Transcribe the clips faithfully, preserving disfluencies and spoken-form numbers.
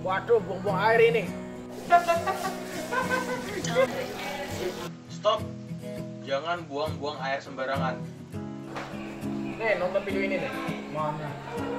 Waduh, buang-buang air ini. Stop. Jangan buang-buang air sembarangan. Nih, nonton video ini nih. Mana?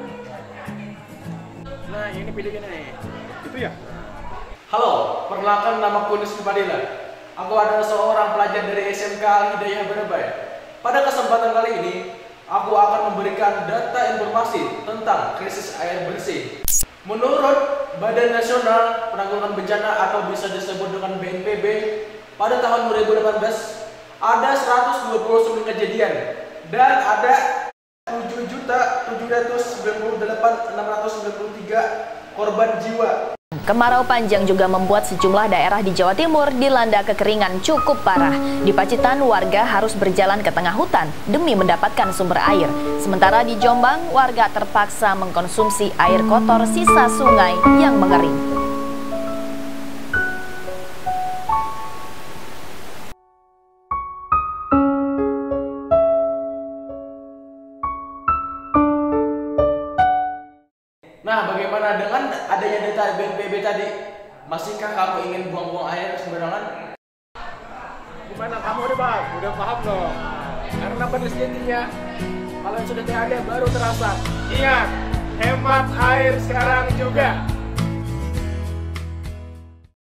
Nah, ini videonya nih. Itu ya? Halo, perkenalkan nama aku Nusri Padilla. Aku adalah seorang pelajar dari S M K Al-Hidayah Barabai. Pada kesempatan kali ini, aku akan memberikan data informasi tentang krisis air bersih. Menurut Badan Nasional Penanggulangan Bencana atau bisa disebut dengan B N P B, pada tahun dua ribu delapan belas ada seratus dua puluh sembilan kejadian dan ada tujuh juta tujuh ratus sembilan puluh delapan ribu enam ratus sembilan puluh tiga korban jiwa. Kemarau panjang juga membuat sejumlah daerah di Jawa Timur dilanda kekeringan cukup parah. Di Pacitan, warga harus berjalan ke tengah hutan demi mendapatkan sumber air. Sementara di Jombang, warga terpaksa mengkonsumsi air kotor sisa sungai yang mengering. Nah, bagaimana dengan adanya data B N P B tadi? Masihkah kamu ingin buang-buang air sembarangan? Gimana kamu udah paham? Udah paham dong. Karena pada sejatinya, kalau sudah ada baru terasa. Ingat, hemat air sekarang juga.